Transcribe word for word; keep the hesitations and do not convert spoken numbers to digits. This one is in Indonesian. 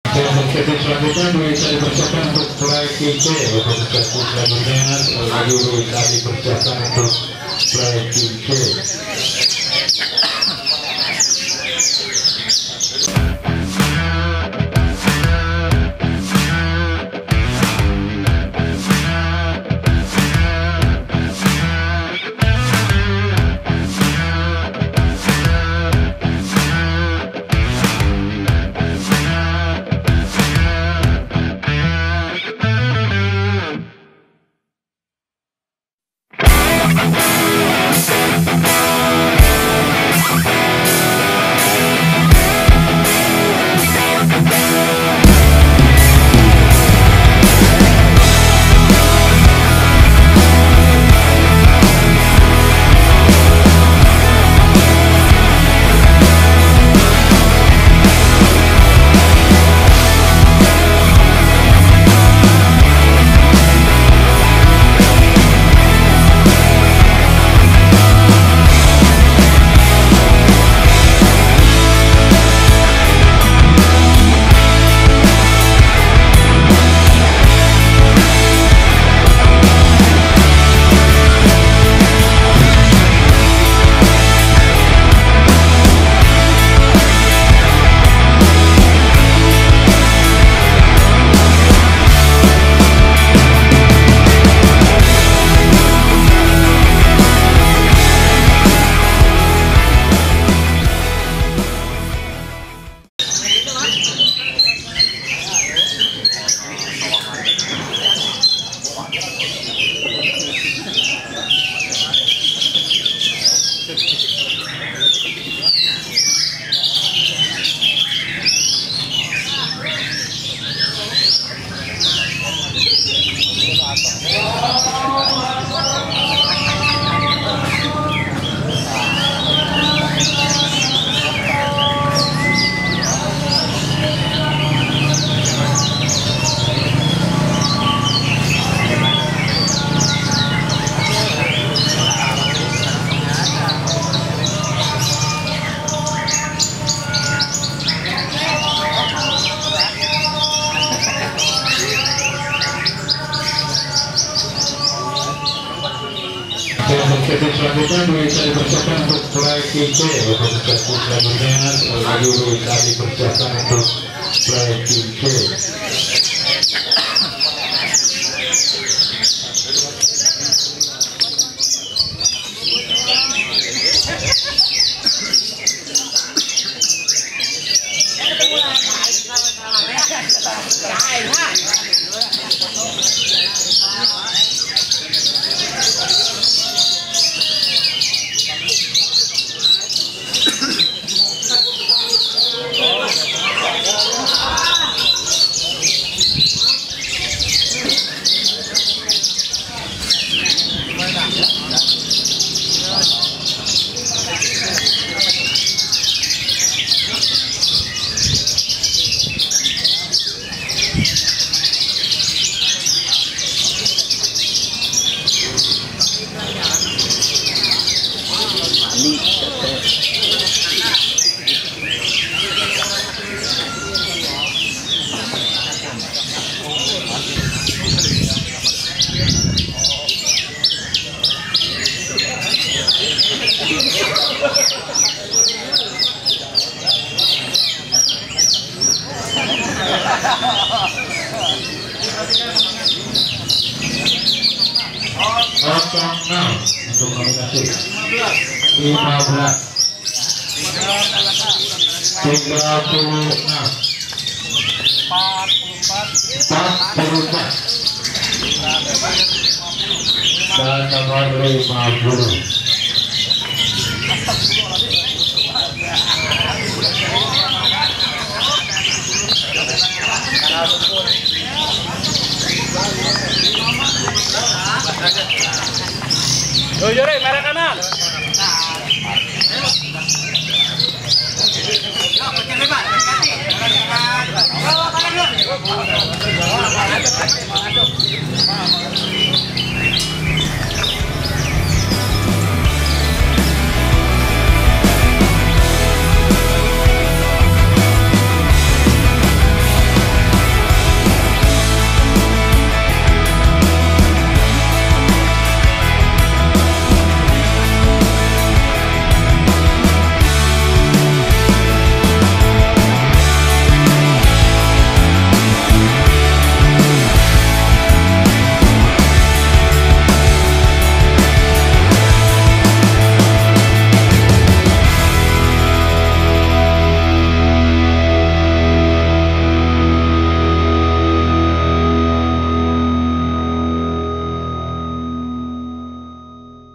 Untuk sesi selanjutnya bisa dipersiapkan untuk fly K C. Untuk sesi selanjutnya lagi bisa dipersiapkan untuk fly K C. Untuk sesi selanjutnya bisa dipersiapkan untuk fly K C. Untuk sesi selanjutnya lagi bisa dipersiapkan untuk fly K C. Kosong enam untuk nominasi lima belas tiga puluh enam empat puluh empat dan nomor lima puluh. Yo, Jore, merah kanan. Yo, pakai lebar, hati-hati. Yo, pakai dulu.